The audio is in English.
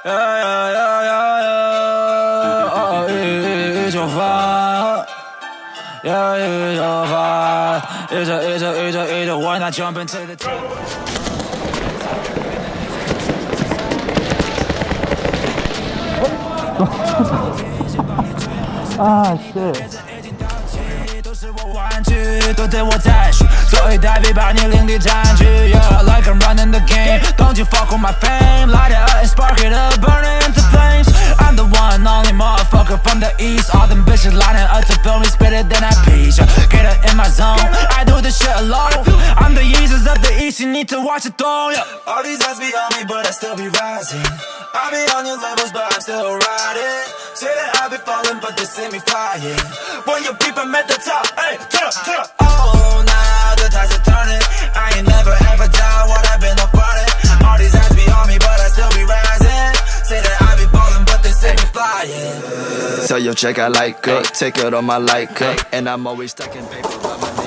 一九八，when I jump into the top. Ah, shit. 都对我赞许，做一代币把你领地占据。Yeah, like I'm running the game. Don't you fuck with my fame? Light it up and spark it up, burn it into flames. I'm the one and only motherfucker from the east. All them bitches lining up to feel me, spit it, then I peach. Get her in my zone. I do this shit alone. I'm the Yeezus of the east. You need to watch it though. Yeah. All these eyes be on me, but I still be rising. I be on your levels, but I'm still riding. Say that I be falling, but they see me flying. When you peep, I'm at the top. Hey, turn up. Oh, now the tides are turning. I ain't never ever done what I've been up on it. All these eyes be on me, but I still be rising. Say that I be falling, but they see me flying. Tell your chick I like her, take it on my like her, and I'm always stuck in paper.